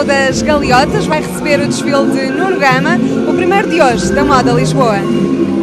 Museu das Galeotas vai receber o desfile de Nuno Gama, o primeiro de hoje da Moda Lisboa.